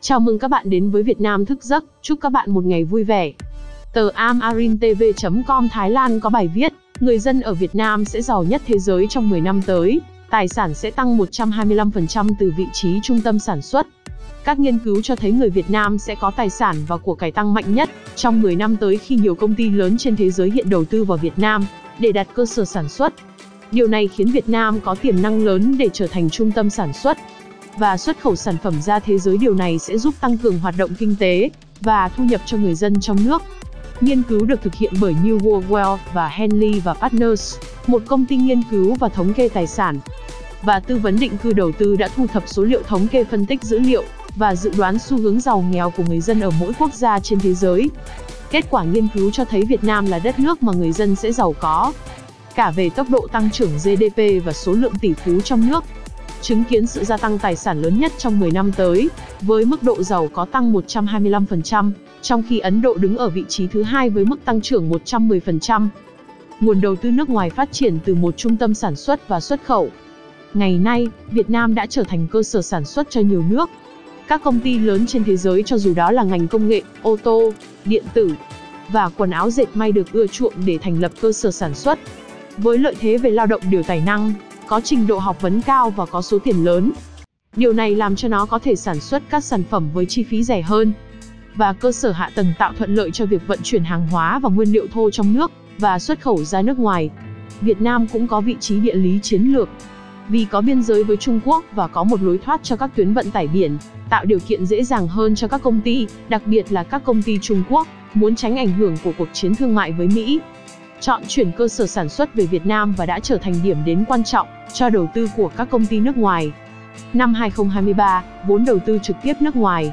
Chào mừng các bạn đến với Việt Nam thức giấc, chúc các bạn một ngày vui vẻ. Tờ amarintv.com Thái Lan có bài viết, người dân ở Việt Nam sẽ giàu nhất thế giới trong 10 năm tới, tài sản sẽ tăng 125% từ vị trí trung tâm sản xuất. Các nghiên cứu cho thấy người Việt Nam sẽ có tài sản và của cải tăng mạnh nhất trong 10 năm tới khi nhiều công ty lớn trên thế giới hiện đầu tư vào Việt Nam để đặt cơ sở sản xuất. Điều này khiến Việt Nam có tiềm năng lớn để trở thành trung tâm sản xuất và xuất khẩu sản phẩm ra thế giới. Điều này sẽ giúp tăng cường hoạt động kinh tế và thu nhập cho người dân trong nước. Nghiên cứu được thực hiện bởi New World Wealth và Henley và Partners, một công ty nghiên cứu và thống kê tài sản và tư vấn định cư đầu tư đã thu thập số liệu thống kê, phân tích dữ liệu và dự đoán xu hướng giàu nghèo của người dân ở mỗi quốc gia trên thế giới. Kết quả nghiên cứu cho thấy Việt Nam là đất nước mà người dân sẽ giàu có cả về tốc độ tăng trưởng GDP và số lượng tỷ phú trong nước, chứng kiến sự gia tăng tài sản lớn nhất trong 10 năm tới, với mức độ giàu có tăng 125%, trong khi Ấn Độ đứng ở vị trí thứ hai với mức tăng trưởng 110%. Nguồn đầu tư nước ngoài phát triển từ một trung tâm sản xuất và xuất khẩu. Ngày nay, Việt Nam đã trở thành cơ sở sản xuất cho nhiều nước. Các công ty lớn trên thế giới, cho dù đó là ngành công nghệ, ô tô, điện tử và quần áo dệt may, được ưa chuộng để thành lập cơ sở sản xuất. Với lợi thế về lao động điều tài năng, có trình độ học vấn cao và có số tiền lớn. Điều này làm cho nó có thể sản xuất các sản phẩm với chi phí rẻ hơn. Và cơ sở hạ tầng tạo thuận lợi cho việc vận chuyển hàng hóa và nguyên liệu thô trong nước và xuất khẩu ra nước ngoài. Việt Nam cũng có vị trí địa lý chiến lược, vì có biên giới với Trung Quốc và có một lối thoát cho các tuyến vận tải biển, tạo điều kiện dễ dàng hơn cho các công ty, đặc biệt là các công ty Trung Quốc, muốn tránh ảnh hưởng của cuộc chiến thương mại với Mỹ. Chọn chuyển cơ sở sản xuất về Việt Nam và đã trở thành điểm đến quan trọng cho đầu tư của các công ty nước ngoài. Năm 2023, vốn đầu tư trực tiếp nước ngoài,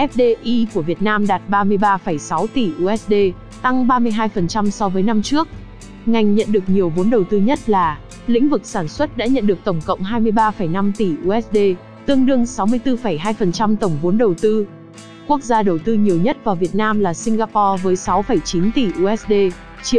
FDI của Việt Nam đạt 33,6 tỷ USD, tăng 32% so với năm trước. Ngành nhận được nhiều vốn đầu tư nhất là lĩnh vực sản xuất, đã nhận được tổng cộng 23,5 tỷ USD, tương đương 64,2% tổng vốn đầu tư. Quốc gia đầu tư nhiều nhất vào Việt Nam là Singapore với 6,9 tỷ USD, chiếm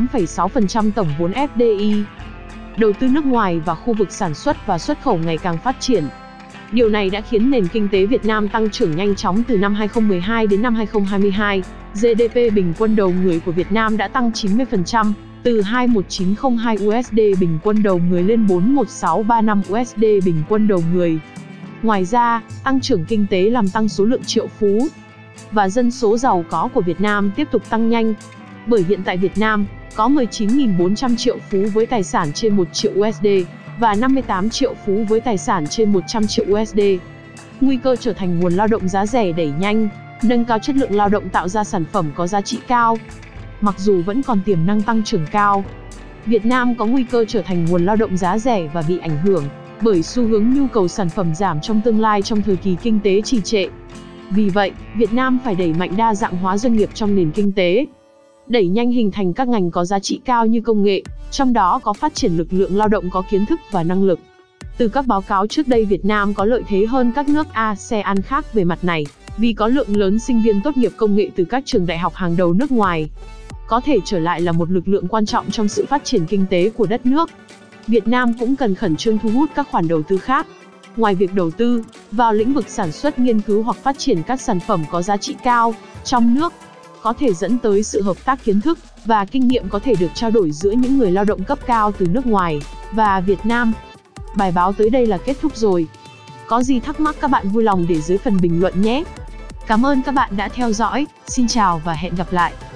18,6% tổng vốn FDI. Đầu tư nước ngoài và khu vực sản xuất và xuất khẩu ngày càng phát triển. Điều này đã khiến nền kinh tế Việt Nam tăng trưởng nhanh chóng. Từ năm 2012 đến năm 2022, GDP bình quân đầu người của Việt Nam đã tăng 90%, từ 21.902 USD bình quân đầu người lên 41635 USD bình quân đầu người. Ngoài ra, tăng trưởng kinh tế làm tăng số lượng triệu phú và dân số giàu có của Việt Nam tiếp tục tăng nhanh. Bởi hiện tại Việt Nam có 19.400 triệu phú với tài sản trên 1 triệu USD và 58 triệu phú với tài sản trên 100 triệu USD. Nguy cơ trở thành nguồn lao động giá rẻ đẩy nhanh, nâng cao chất lượng lao động, tạo ra sản phẩm có giá trị cao. Mặc dù vẫn còn tiềm năng tăng trưởng cao, Việt Nam có nguy cơ trở thành nguồn lao động giá rẻ và bị ảnh hưởng bởi xu hướng nhu cầu sản phẩm giảm trong tương lai trong thời kỳ kinh tế trì trệ. Vì vậy, Việt Nam phải đẩy mạnh đa dạng hóa doanh nghiệp trong nền kinh tế, đẩy nhanh hình thành các ngành có giá trị cao như công nghệ, trong đó có phát triển lực lượng lao động có kiến thức và năng lực. Từ các báo cáo trước đây, Việt Nam có lợi thế hơn các nước ASEAN khác về mặt này, vì có lượng lớn sinh viên tốt nghiệp công nghệ từ các trường đại học hàng đầu nước ngoài, có thể trở lại là một lực lượng quan trọng trong sự phát triển kinh tế của đất nước. Việt Nam cũng cần khẩn trương thu hút các khoản đầu tư khác. Ngoài việc đầu tư vào lĩnh vực sản xuất, nghiên cứu hoặc phát triển các sản phẩm có giá trị cao trong nước, có thể dẫn tới sự hợp tác kiến thức và kinh nghiệm có thể được trao đổi giữa những người lao động cấp cao từ nước ngoài và Việt Nam. Bài báo tới đây là kết thúc rồi. Có gì thắc mắc các bạn vui lòng để dưới phần bình luận nhé. Cảm ơn các bạn đã theo dõi. Xin chào và hẹn gặp lại.